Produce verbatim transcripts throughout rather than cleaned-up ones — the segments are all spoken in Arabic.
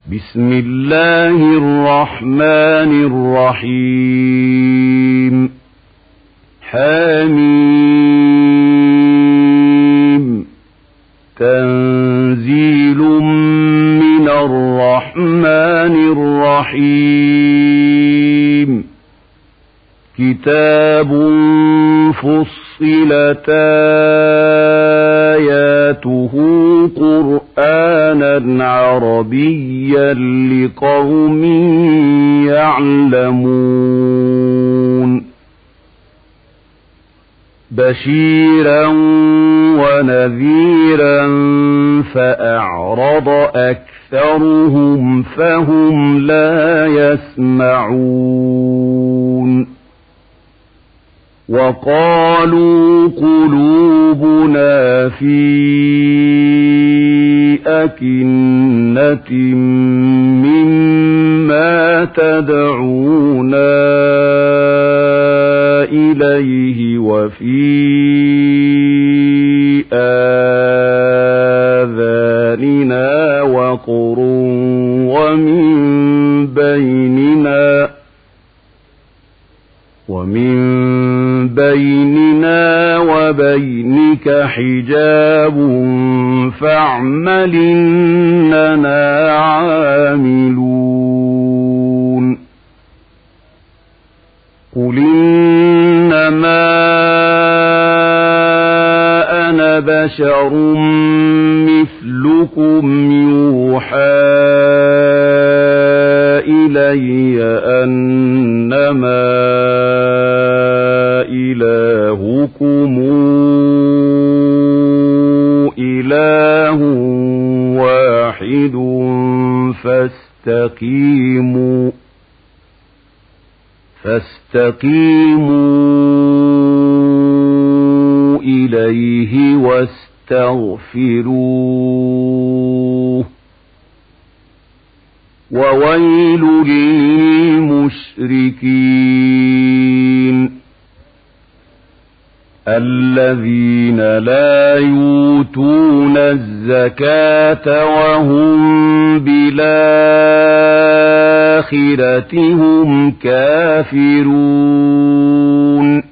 بسم الله الرحمن الرحيم حميم تنزيل من الرحمن الرحيم كتاب فصلت آياته قرآنا عربيا لقوم يعلمون بشيرا ونذيرا فأعرض أكثرهم فهم لا يسمعون وقالوا قلوبنا في أكنة مما تدعونا إليه وفي آذاننا وقر ومن بيننا ومن بيننا وبينك حجاب فاعمل إننا عاملون قل إنما أنا بشر مثلكم يوحى إلي أنما إلهكم إله واحد فاستقيموا فاستقيموا إليه واستغفروه وويل للمشركين الذين لا يؤتون الزكاة وهم بالآخرة هم كافرون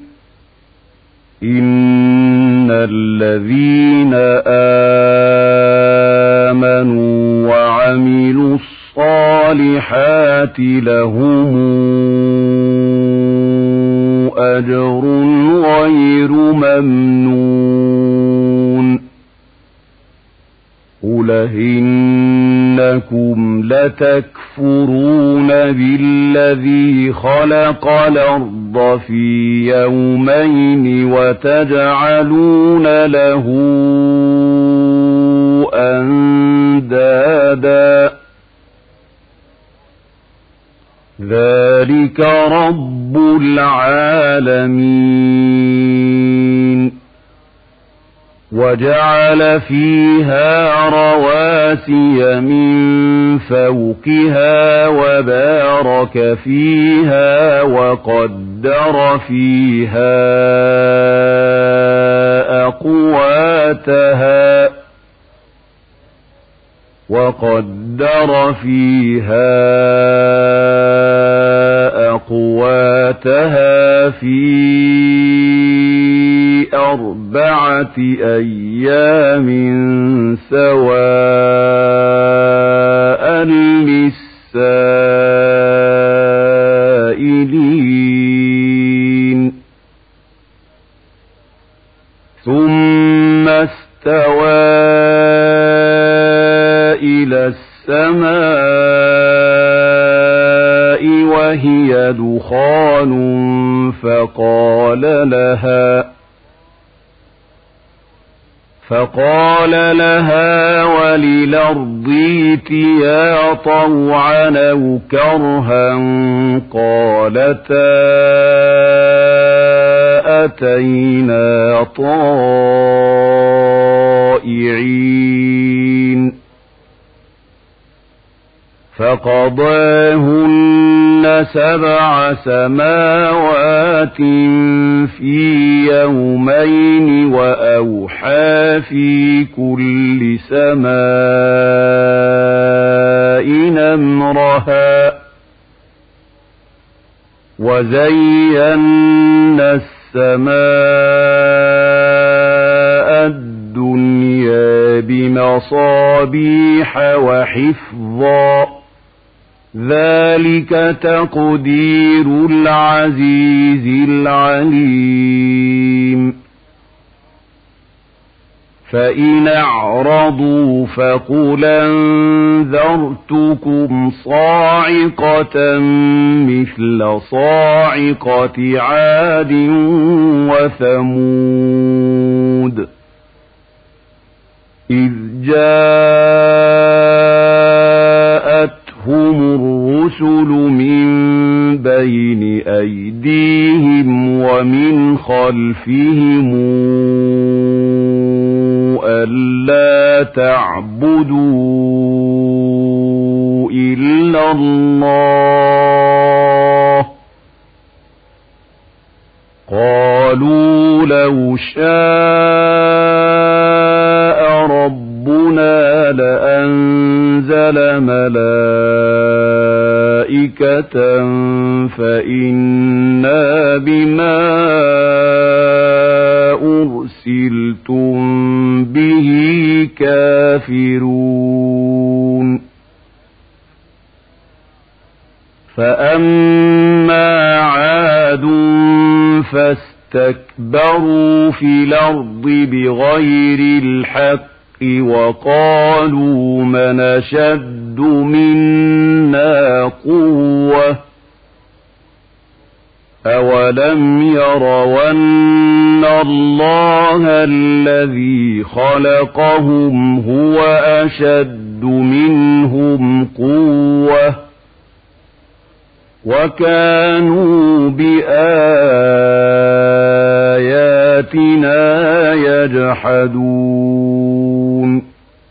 إن الذين آمنوا وعملوا الصالحات لهم أجر غير ممنون قل إنكم لتكفرون بالذي خلق الأرض في يومين وتجعلون له أندادا ذلك رب العالمين وجعل فيها رواسي من فوقها وبارك فيها وقدر فيها أقواتها وقدر فيها أقواتها في أربعة أيام سواء للسائلين ثم استوى إلى السماء وهي دخان فقال لها فقال لها وللأرض ائتيا طوعا أو كرها قالتا أتينا طائعين فقضاهن سبع سماوات في يومين وأوحى في كل سماء أمرها وزينا السماء الدنيا بمصابيح وحفظا ذلك تقدير العزيز العليم فإن أعرضوا فقل أنذرتكم صاعقة مثل صاعقة عاد وثمود إذ جاءتهم الرسل من بين أيديهم ومن خلفهم ألا تعبدوا إلا الله قالوا لو شاء ربنا لأنزل ملائكة فإنا بما أرسلتم به كافرون فأما عاد فاستكبروا في الأرض بغير الحق وقالوا من أشد منا قوة أولم يروا أن الله الذي خلقهم هو أشد منهم قوة وكانوا بآياتنا يجحدون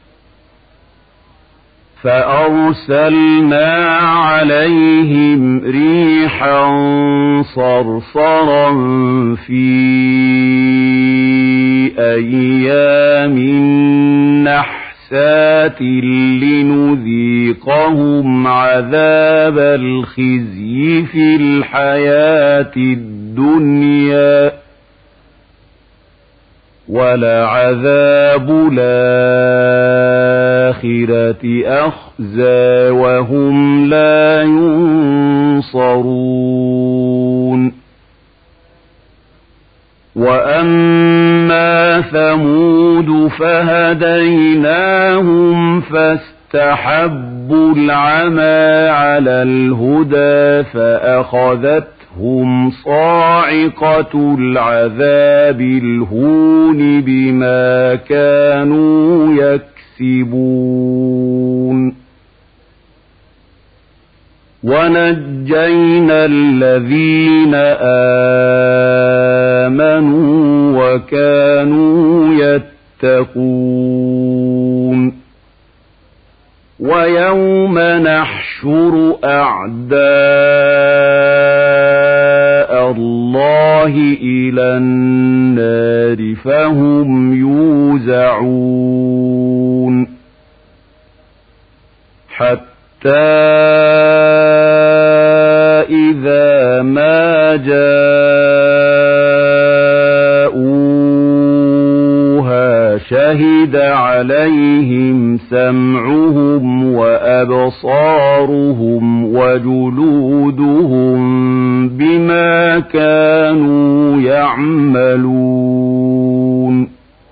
فأرسلنا عليهم ريحا صرصرا في أيام نحسات لنذيقهم عذاب الخزي في الحياة الدنيا ولعذاب الآخرة أخزى وهم لا ينصرون وأما ثمود فهديناهم فاستحبوا العمى على الهدى فأخذت هم صاعقة العذاب الهون بما كانوا يكسبون ونجينا الذين آمنوا وكانوا يتقون ويوم نحشر أعداء الله إلى النار فهم يوزعون حتى إذا ما جاءوها شهد عليهم سمعهم وأبصارهم وجلودهم بما كانوا يعملون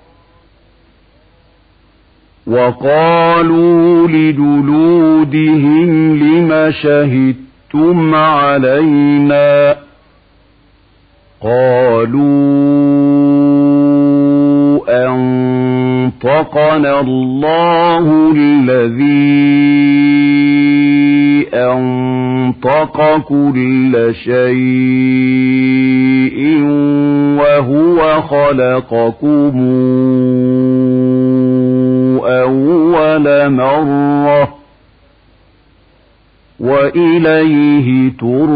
وقالوا لجلودهم لم شهدتم علينا قالوا أنطقنا الله الذي أنطق كل شيء وهو خلقكم أول مرة وإليه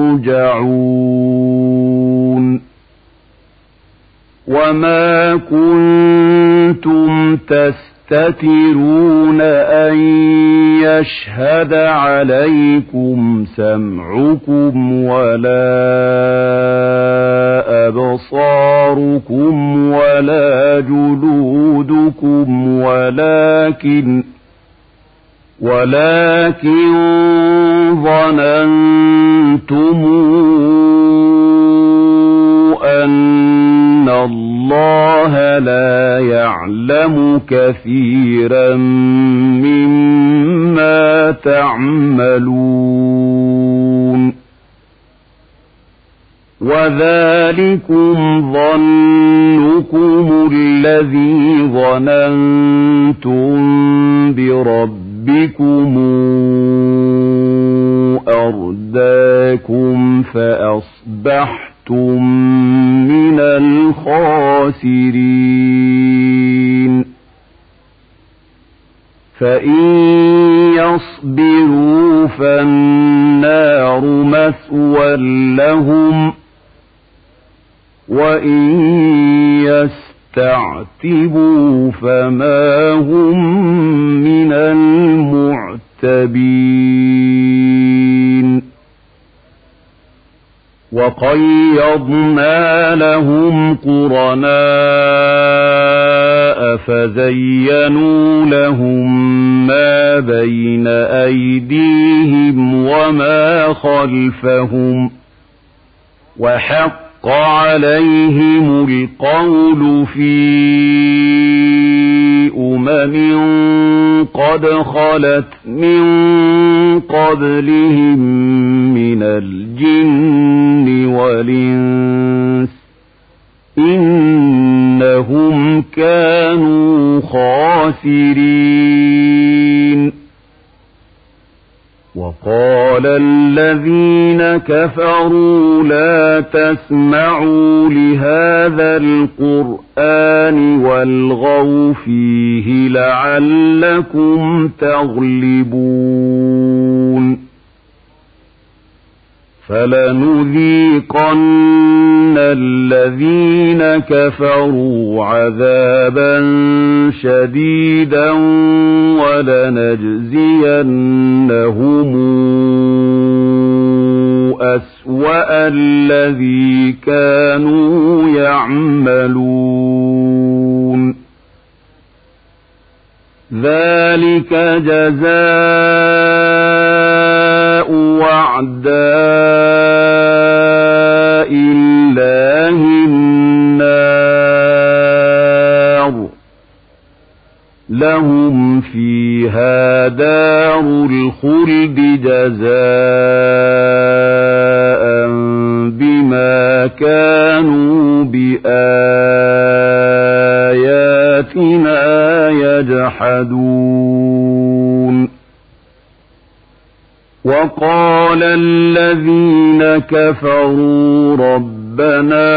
ترجعون وما كنتم تستطيعون تستترون أن يشهد عليكم سمعكم ولا أبصاركم ولا جلودكم ولكن ولكن ظننتم أن الله لا يعلم كثيرا مما تعملون وذلكم ظنكم الذي ظننتم بربكم أرداكم فأصبحتم من الخاسرين فإن يصبروا فالنار مثوى لهم وإن يستعتبوا فما هم من المعتبين وقيضنا لهم قرناء فزينوا لهم ما بين أيديهم وما خلفهم وحق عليهم القول في أمم قد خلت من قبلهم من الجن والإنس إنهم كانوا خاسرين وقال الذين كفروا لا تسمعوا لهذا القرآن والغوا فيه لعلكم تغلبون فلنذيقن الذين كفروا عذابا شديدا ولنجزينهم أسوأ الذي كانوا يعملون ذلك جزاء أعداء الله النار لهم فيها دار الخلد جزاء بما كانوا بآياتنا يجحدون وقال الذين كفروا ربنا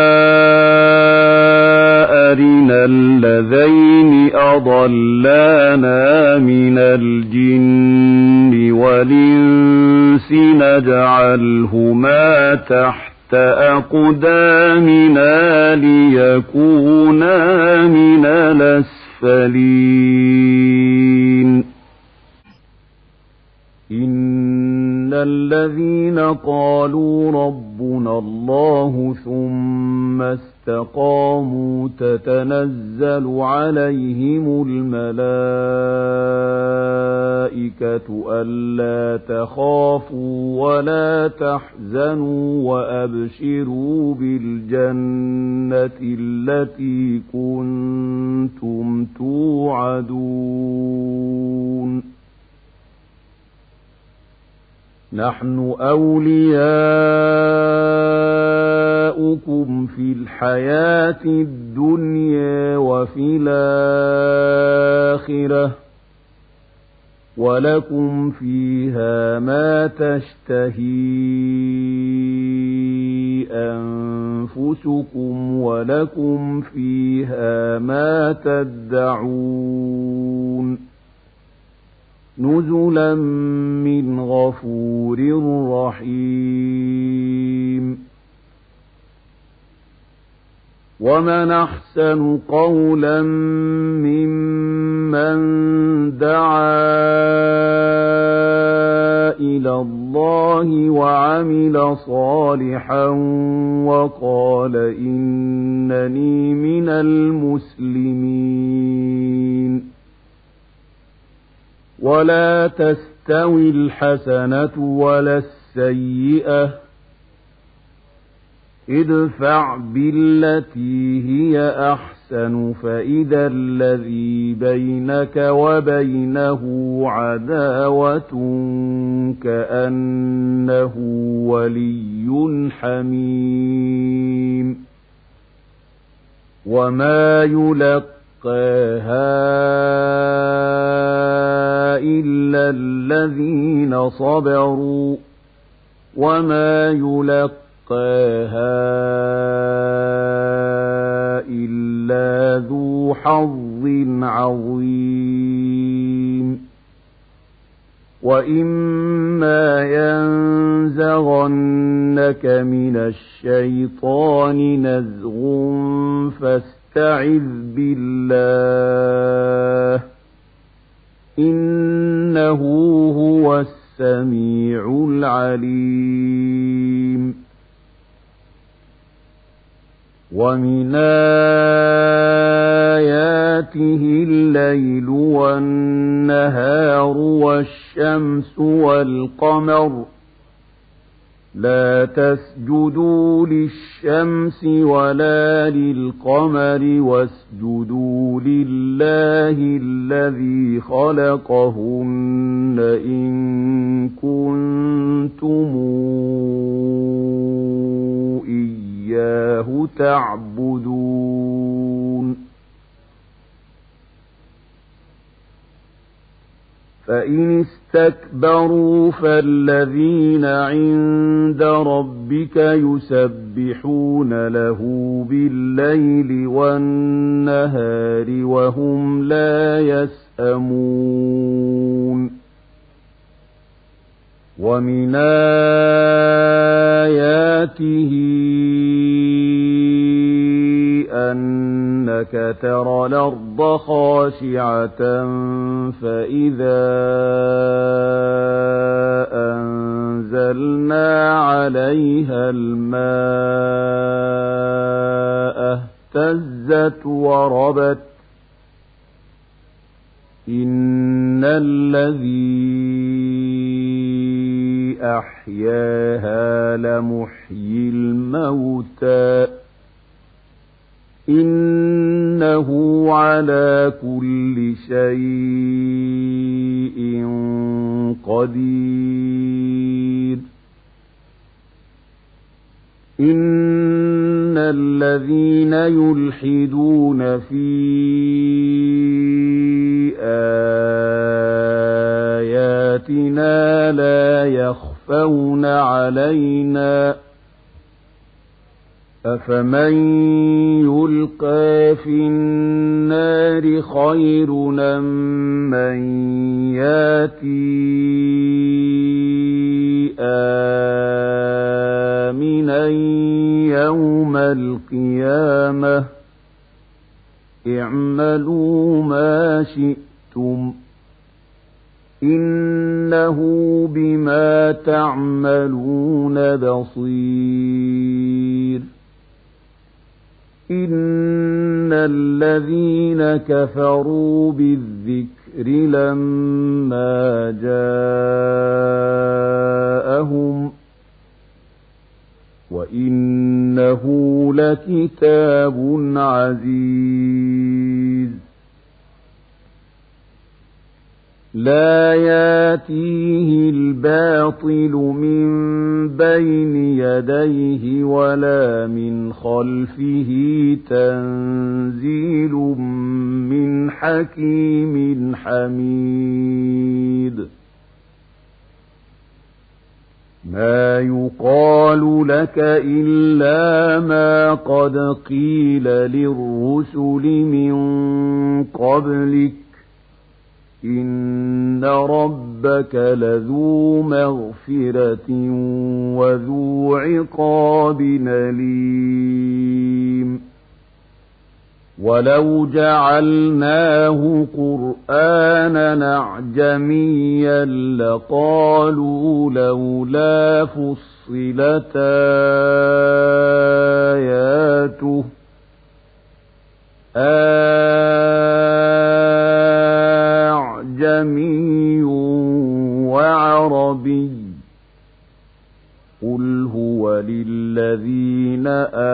أرنا الذين أضلانا من الجن والإنس نجعلهما تحت أقدامنا ليكونا من الأسفلين إن الذين قالوا ربنا الله ثم استقاموا تتنزل عليهم الملائكة ألا تخافوا ولا تحزنوا وأبشروا بالجنة التي كنتم توعدون نحن أولياؤكم في الحياة الدنيا وفي الآخرة ولكم فيها ما تشتهي أنفسكم ولكم فيها ما تدعون نزلا من غفور رحيم ومن أحسن قولا ممن ممن دعا إلى الله وعمل صالحا وقال إنني من المسلمين ولا تستوي الحسنة ولا السيئة ادفع بالتي هي أحسن فإذا الذي بينك وبينه عداوة كأنه ولي حميم وما يلقاها إلا الذين صبروا وما يلقاها إلا ذو حظ عظيم وإما ينزغنك من الشيطان نزغ فاستعذ بالله إنه هو السميع العليم ومن آياته الليل والنهار والشمس والقمر لا تسجدوا للشمس ولا للقمر واسجدوا لله الذي خلقهن إن كنتم إياه تعبدون فإن استكبروا فالذين عند ربك يسبحون له بالليل والنهار وهم لا يسأمون ومن آياته أنك ترى الأرض خاشعة فإذا أنزلنا عليها الماء اهتزت وربت إن الذي أحياها لمحيي الموتى إنه على كل شيء قدير إن الذين يلحدون في آياتنا لا يخفون علينا أفمن يلقى في النار خير أم من ياتي آمنا يوم القيامة اعملوا ما شئتم إنه بما تعملون بصير إن الذين كفروا بالذكر لما جاءهم وإنه لكتاب عزيز لا ياتيه الباطل من بين يديه ولا من خلفه تنزيل من حكيم حميد ما يقال لك إلا ما قد قيل للرسل من قبلك إن ربك لذو مغفرة وذو عقاب أليم ولو جعلناه قرآنا أعجميا لقالوا لولا فصلت آياته أعجمي وعربي قل هو للذين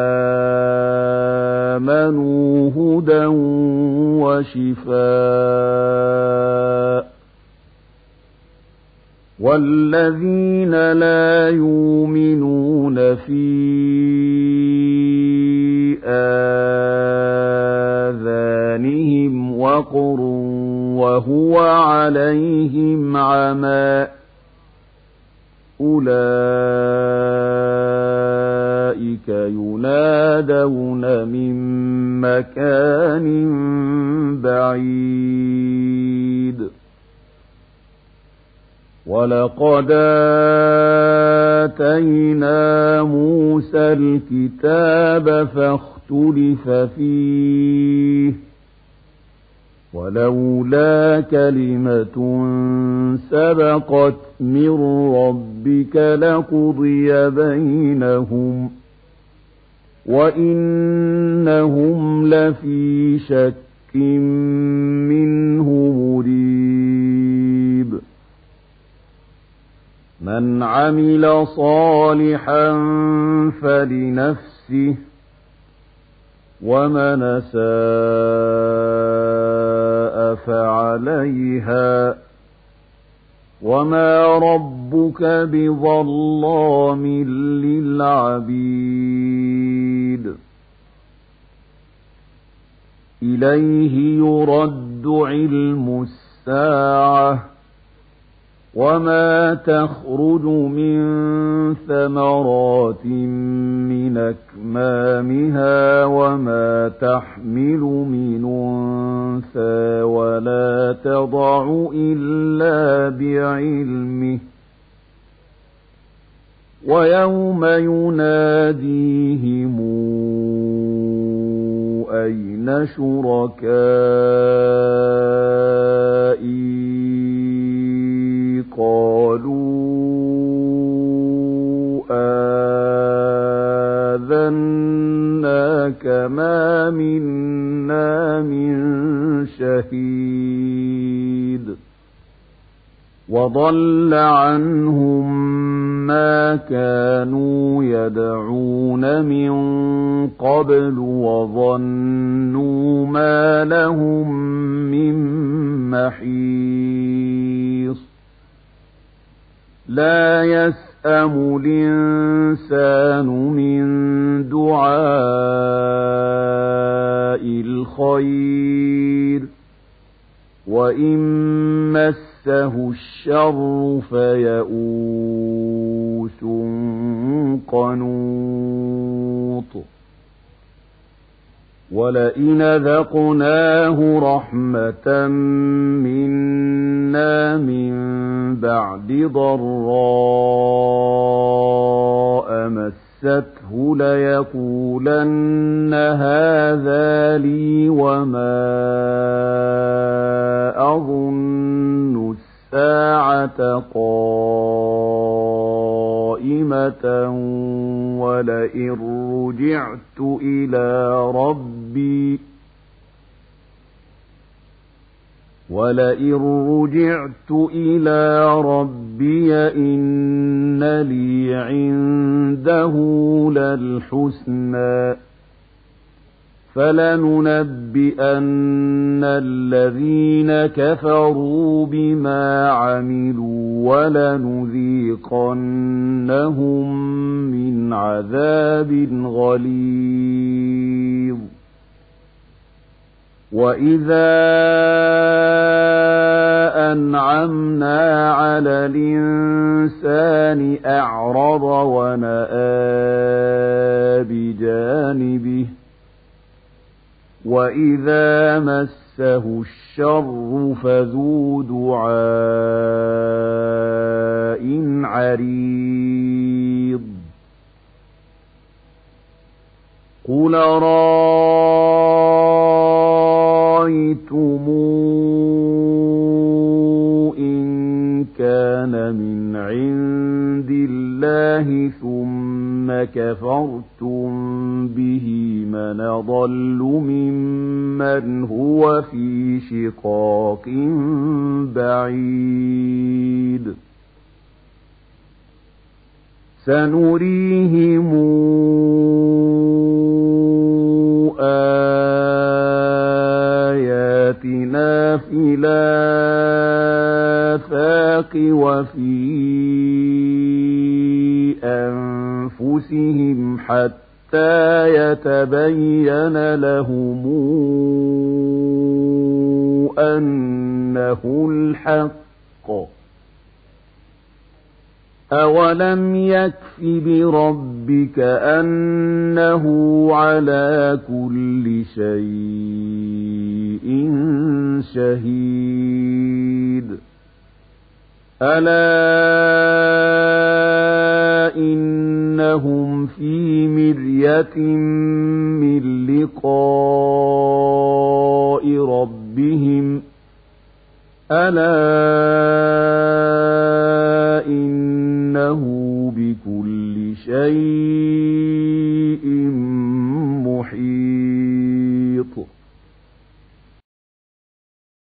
آمنوا هدى وشفاء والذين لا يؤمنون في آذانهم وقر وهو عليهم عمى أولئك ينادون من مكان بعيد ولقد آتينا موسى الكتاب فاختلف فيه ولولا كلمة سبقت من ربك لقضي بينهم وإنهم لفي شك منه مريب من عمل صالحا فلنفسه ومن أساء فعليها وما ربك بظلام للعبيد إليه يرد علم الساعة وما تخرج من ثمرات من أكمامها وما تحمل من أنثى ولا تضع إلا بعلمه ويوم يناديهم أين شركائي قالوا آذناك ما منا من شهيد وضل عنهم ما كانوا يدعون من قبل وظنوا ما لهم من محيص لا يسأم الإنسان من دعاء الخير وإن مسه الشر فيئوس قنوط ولئن ذقناه رحمة منا من بعد ضراء مسته ليقولن هذا لي وما أظن الساعة قائمة ولئن رجعت إلى ربي ولئن رجعت إلى ربي إن لي عنده للحسنى فلننبئن الذين كفروا بما عملوا ولنذيقنهم من عذاب غليظ وإذا أنعمنا على الإنسان أعرض ونأى بجانبه وإذا مسه الشر فذو دعاء عريض قل رأيتم بالله ثم كفرتم به من أضل ممن هو في شقاق بعيد سنريهم آياتنا في الآفاق وفي أنفسهم حتى يتبين لهم أنه الحق أولم يكف بربك أنه على كل شيء شهيد ألا إنهم في مرية من لقاء ربهم ألا